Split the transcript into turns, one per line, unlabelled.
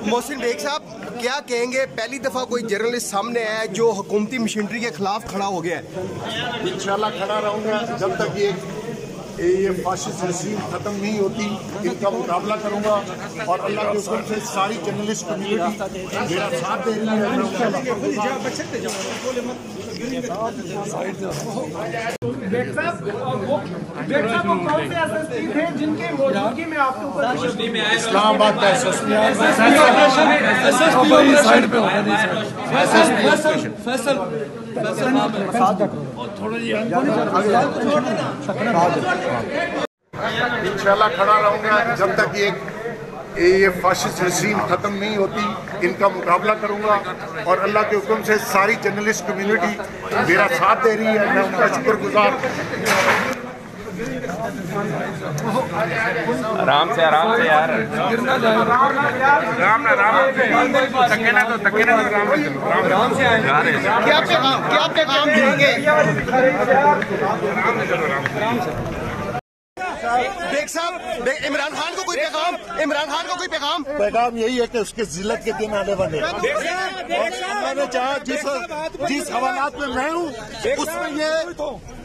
Mohsin bag साहब, क्या कहेंगे? पहली दफा कोई जर्नलिस्ट सामने आया जो हुकूमती मशीनरी के खिलाफ खड़ा हो गया है।
इंशाल्लाह खड़ा रहूंगा जब तक ये फाशिस्ट रजीम खत्म नहीं होती। इनका मुकाबला करूंगा और अल्लाह के हुक्म से सारी जर्नलिस्ट कम्युनिटी मेरा साथ दे रही है। इस्लामाबाद का इंशाल्लाह खड़ा रहूंगा जब तक ये फाशिस्ट रजीम खत्म नहीं होती। इनका मुकाबला करूंगा और अल्लाह के हुक्म से सारी जर्नलिस्ट कम्युनिटी मेरा साथ दे रही है। मैं उनका शुक्रगुजार।
आराम से यार, आराम से
क्या पैगाम देंगे? बेग साहब, इमरान खान को कोई पैगाम?
यही है कि उसके जिल्लत के दिन आने वाले। मैंने चाहा जिस हवालात में मैं हूँ उसमें ये